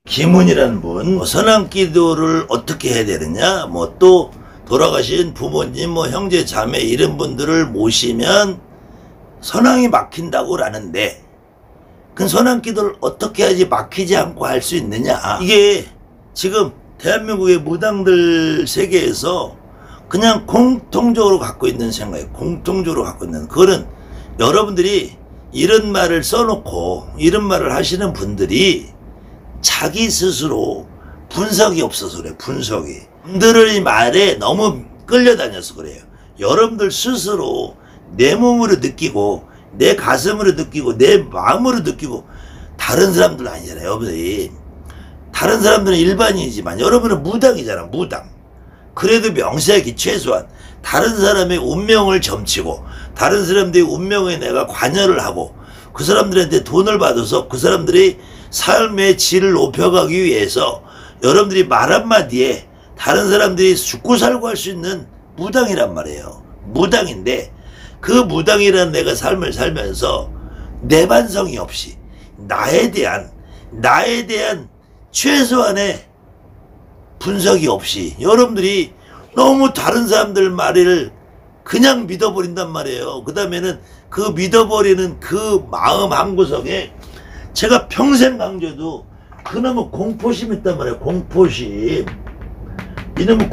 김은이라는 분, 선왕기도를 어떻게 해야 되느냐, 또 돌아가신 부모님, 형제, 자매 이런 분들을 모시면 선왕이 막힌다고 라는데, 그 선왕기도를 어떻게 해야지 막히지 않고 할 수 있느냐. 이게 지금 대한민국의 무당들 세계에서 그냥 공통적으로 갖고 있는 생각이에요. 공통적으로 갖고 있는. 그거는 여러분들이 이런 말을 써놓고 이런 말을 하시는 분들이 자기 스스로 분석이 없어서 그래요. 분석이. 분들의 말에 너무 끌려다녀서 그래요. 여러분들 스스로 내 몸으로 느끼고 내 가슴으로 느끼고 내 마음으로 느끼고, 다른 사람들은 아니잖아요. 여러분들이 다른 사람들은 일반인이지만 여러분은 무당이잖아. 무당. 그래도 명색이 최소한 다른 사람의 운명을 점치고 다른 사람들의 운명에 내가 관여를 하고 그 사람들한테 돈을 받아서 그 사람들이 삶의 질을 높여가기 위해서 여러분들이 말 한마디에 다른 사람들이 죽고 살고 할 수 있는 무당이란 말이에요. 무당인데, 그 무당이라는 내가 삶을 살면서 내 반성이 없이 나에 대한 최소한의 분석이 없이 여러분들이 너무 다른 사람들 말을 그냥 믿어버린단 말이에요. 그 다음에는 그 믿어버리는 그 마음 한구석에 제가 평생 강조도 그놈의 공포심 있단 말이에요. 공포심. 이놈의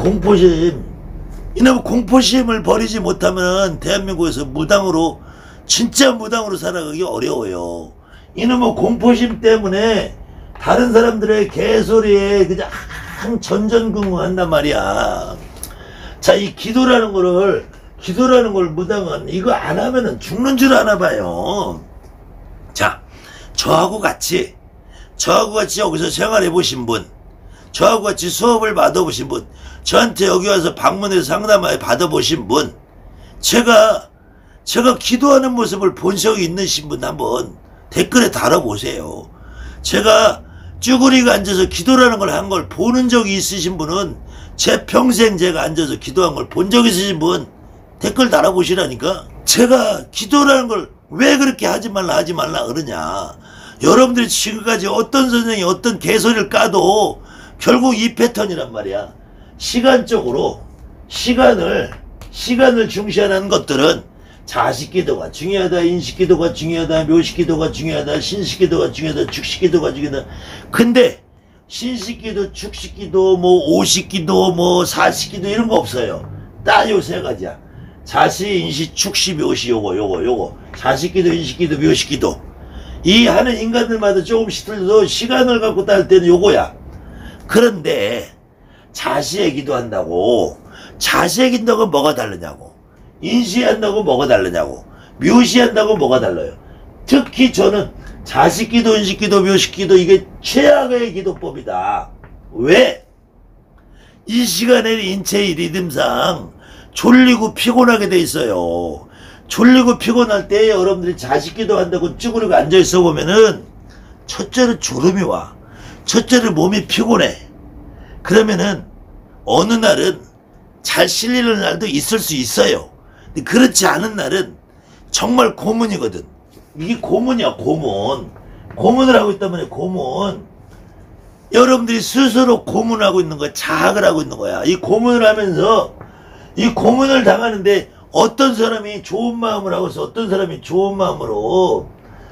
공포심을 버리지 못하면 대한민국에서 무당으로, 진짜 무당으로 살아가기 어려워요. 이놈의 공포심 때문에 다른 사람들의 개소리에 그냥 전전긍긍한단 말이야. 자, 이 기도라는 걸 무당은 이거 안 하면은 죽는 줄 아나 봐요. 자, 저하고 같이 여기서 생활해 보신 분, 저하고 같이 수업을 받아보신 분, 저한테 여기 와서 방문해서 상담을 받아보신 분, 제가 기도하는 모습을 본 적이 있으신 분 한번 댓글에 달아보세요. 제가 쭈그리고 앉아서 기도라는 걸 한 걸 보는 적이 있으신 분은, 제 평생 제가 앉아서 기도한 걸 본 적 있으신 분 댓글 달아보시라니까. 제가 기도라는 걸 왜 그렇게 하지 말라 그러냐. 여러분들이 지금까지 어떤 선생이 어떤 개소리를 까도 결국 이 패턴이란 말이야. 시간적으로 시간을 중시하는 것들은 자식기도가 중요하다, 인식기도가 중요하다, 묘식기도가 중요하다, 신식기도가 중요하다, 축식기도가 중요하다. 근데 신식기도, 축식기도, 오식기도, 사식기도 이런 거 없어요. 딱 요 세 가지야. 자식, 인식, 축시, 묘시, 요거. 자식기도, 인식기도, 묘식기도. 이 하는 인간들마다 조금씩 틀려도 시간을 갖고 따를 때는 요거야. 그런데 자식의 기도한다고, 뭐가 다르냐고, 인시한다고 뭐가 다르냐고, 묘시한다고 뭐가 달라요. 특히 저는 자식기도, 인식기도, 묘식기도 이게 최악의 기도법이다. 왜? 이 시간에는 인체의 리듬상 졸리고 피곤하게 돼 있어요. 졸리고 피곤할 때 여러분들이 자식기도 한다고 쭈그리고 앉아있어 보면은 첫째로 졸음이 와. 첫째로 몸이 피곤해. 그러면은 어느 날은 잘 실리는 날도 있을 수 있어요. 근데 그렇지 않은 날은 정말 고문이거든. 이게 고문이야, 고문. 고문을 하고 있다면 고문. 여러분들이 스스로 고문하고 있는 거야. 자학을 하고 있는 거야. 이 고문을 하면서, 이 고문을 당하는데 어떤 사람이 좋은 마음을 하고서 어떤 사람이 좋은 마음을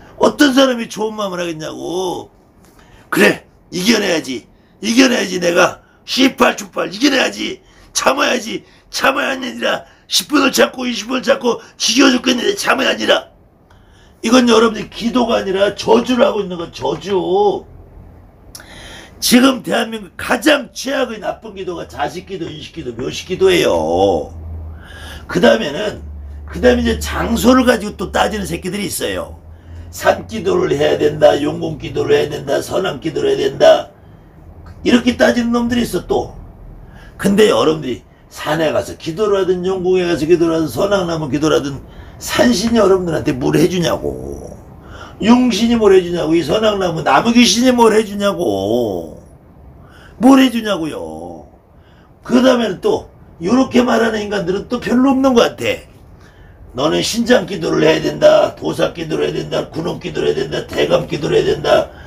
하겠냐고. 그래, 이겨내야지 내가 18초빨 이겨내야지. 참아야지. 참아야 아니라 10분을 참고 20분을 참고 지겨 죽겠는데 참아야 아니라. 이건 여러분들이 기도가 아니라 저주를 하고 있는 건 저주. 지금 대한민국 가장 최악의 나쁜 기도가 자식기도, 인식기도, 묘식기도예요. 그 다음에 이제 장소를 가지고 또 따지는 새끼들이 있어요. 산기도를 해야 된다, 용궁기도를 해야 된다, 선왕기도를 해야 된다, 이렇게 따지는 놈들이 있어 또. 근데 여러분들이 산에 가서 기도를 하든 용궁에 가서 기도를 하든 선왕나무 기도를 하든 산신이 여러분들한테 뭘 해주냐고. 용신이 뭘 해주냐고. 이 선왕나무 나무귀신이 뭘 해주냐고. 뭘 해주냐고요. 그 다음에는 또 이렇게 말하는 인간들은 또 별로 없는 것 같아. 너는 신장 기도를 해야 된다, 도사 기도를 해야 된다, 군원 기도를 해야 된다, 대감 기도를 해야 된다.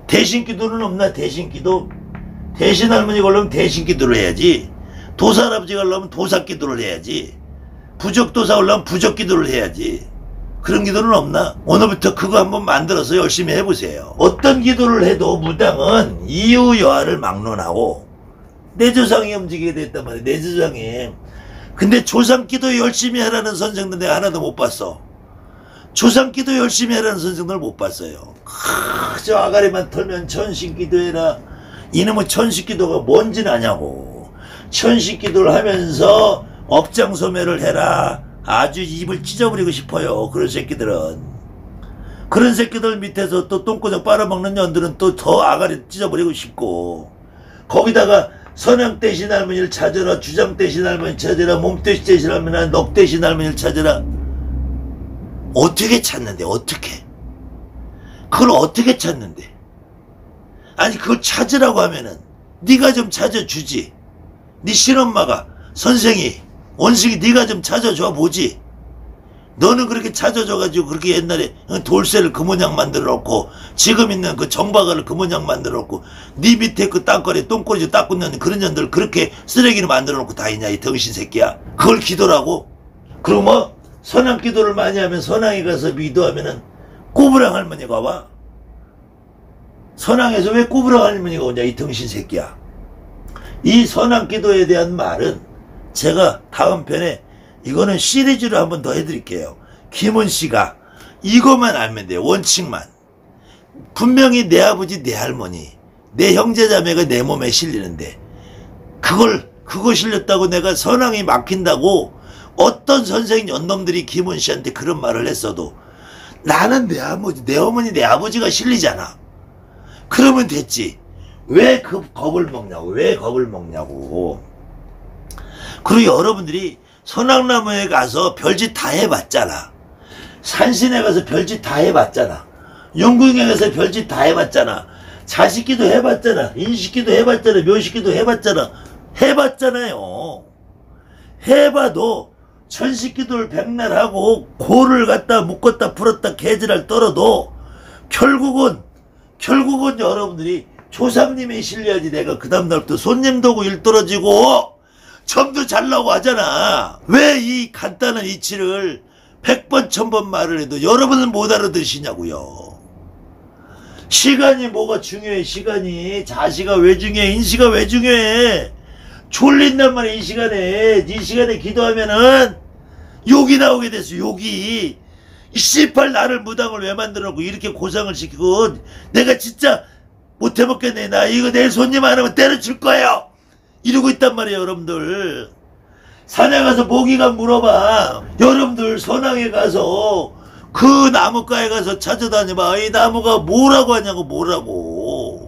대신 기도는 없나? 대신 기도? 대신 할머니 걸려면 대신 기도를 해야지. 도사 할아버지 걸려면 도사 기도를 해야지. 부적 도사 걸려면 부적 기도를 해야지. 그런 기도는 없나? 오늘부터 그거 한번 만들어서 열심히 해보세요. 어떤 기도를 해도 무당은 이유 여하를 막론하고 내 조상이 움직이게 됐단 말이야. 내 조상이. 근데 조상 기도 열심히 하라는 선생들 내가 하나도 못 봤어. 조상 기도 열심히 하라는 선생들 못 봤어요. 저 아가리만 털면 천식 기도해라. 이놈의 천식 기도가 뭔지는 아냐고. 천식 기도를 하면서 업장소매를 해라. 아주 입을 찢어버리고 싶어요. 그런 새끼들은. 그런 새끼들 밑에서 또 똥꼬장 빨아먹는 년들은 또 더 아가리 찢어버리고 싶고, 거기다가 선양 대신 할머니를 찾아라, 주장 대신 할머니 찾아라, 몸대신 대신 할머니, 넋 대신 할머니를 찾아라. 어떻게 찾는데? 어떻게? 그걸 어떻게 찾는데? 아니 그걸 찾으라고 하면은 네가 좀 찾아주지. 네 친엄마가, 선생이, 원식이 네가 좀 찾아줘 보지. 너는 그렇게 찾아줘가지고 그렇게 옛날에 돌쇠를 그 모양 만들어 놓고 지금 있는 그 정박아를 그 모양 만들어 놓고 네 밑에 그 땅거리 똥꼬리 닦고 있는 그런 년들 그렇게 쓰레기를 만들어 놓고 다니냐 이 덩신 새끼야. 그걸 기도라고? 그리고 뭐 선왕 기도를 많이 하면 선왕에 가서 기도하면은 꼬부랑 할머니가 와. 선왕에서 왜 꼬부랑 할머니가 오냐 이 덩신 새끼야. 이 선왕 기도에 대한 말은 제가 다음 편에 이거는 시리즈로 한번 더 해드릴게요. 김은씨가 이것만 알면 돼요. 원칙만. 분명히 내 아버지 내 할머니 내 형제자매가 내 몸에 실리는데 그거 실렸다고 내가 선왕이 막힌다고 어떤 선생 연놈들이 김은씨한테 그런 말을 했어도 나는 내 아버지 내 어머니 내 아버지가 실리잖아. 그러면 됐지. 왜 그 겁을 먹냐고. 왜 겁을 먹냐고. 그리고 여러분들이 선악나무에 가서 별짓 다 해봤잖아. 산신에 가서 별짓 다 해봤잖아. 영궁에 가서 별짓 다 해봤잖아. 자식기도 해봤잖아. 인식기도 해봤잖아. 묘식기도 해봤잖아. 해봤잖아요. 해봐도 천식기도를 백날 하고 고를 갖다 묶었다 풀었다 개지랄 떨어도 결국은 여러분들이 조상님이 실려야지 내가 그 다음날부터 손님도 오고 일 떨어지고 점도 잘 나오고 하잖아. 왜 이 간단한 이치를 100번 1000번 말을 해도 여러분은 못 알아들으시냐고요. 시간이 뭐가 중요해. 시간이. 자시가 왜 중요해. 인시가 왜 중요해. 졸린단 말이야. 이 시간에 기도하면은 욕이 나오게 됐어. 욕이. 이 씨발 나를 무당을 왜 만들어놓고 이렇게 고상을 시키고 내가 진짜 못해먹겠네. 나 이거 내일 손님 안 오면 때려칠 거예요. 이러고 있단 말이에요. 여러분들 산에 가서 모기가 물어봐. 여러분들 선왕에 가서 그 나무가에 가서 찾아다녀봐. 이 나무가 뭐라고 하냐고. 뭐라고.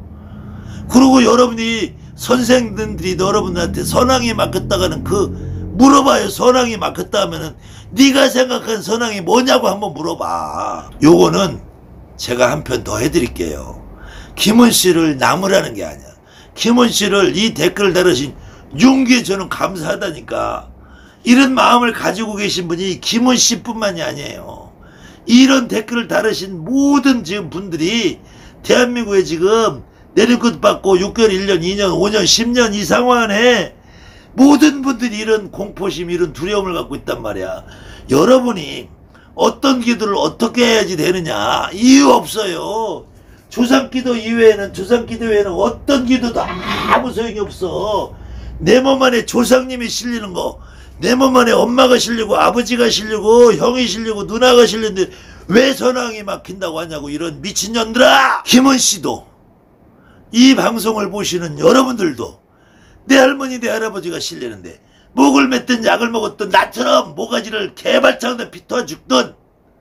그리고 여러분이 선생들이 여러분들한테 선왕이 맡겼다가는 물어봐요. 선왕이 맡겼다 하면은 네가 생각한 선왕이 뭐냐고 한번 물어봐. 요거는 제가 한 편 더 해드릴게요. 김은씨를 나무라는 게 아니야. 김은씨를 이 댓글을 달으신 용기에 저는 감사하다니까. 이런 마음을 가지고 계신 분이 김은씨뿐만이 아니에요. 이런 댓글을 달으신 모든 지금 분들이 대한민국에 지금 내리끝 받고 6개월, 1년, 2년, 5년, 10년 이 상황에 모든 분들이 이런 공포심, 이런 두려움을 갖고 있단 말이야. 여러분이 어떤 기도를 어떻게 해야지 되느냐. 이유 없어요. 조상기도 이외에는 어떤 기도도 아무 소용이 없어. 내 몸 안에 조상님이 실리는 거, 내 몸 안에 엄마가 실리고 아버지가 실리고 형이 실리고 누나가 실리는데 왜 선왕이 막힌다고 하냐고. 이런 미친년들아. 김은씨도 이 방송을 보시는 여러분들도 내 할머니 내 할아버지가 실리는데 목을 맸든 약을 먹었든 나처럼 모가지를 개발창에다 비터 죽든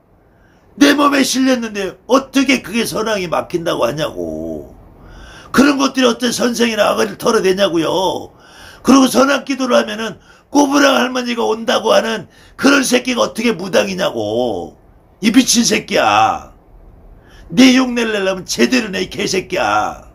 내 몸에 실렸는데 어떻게 그게 선왕이 막힌다고 하냐고. 그런 것들이 어떤 선생이나 아가리를 털어내냐고요. 그리고 선왕 기도를 하면은 꼬부랑 할머니가 온다고 하는 그런 새끼가 어떻게 무당이냐고. 이 미친 새끼야. 내 욕 내려면 제대로 내 이 개새끼야.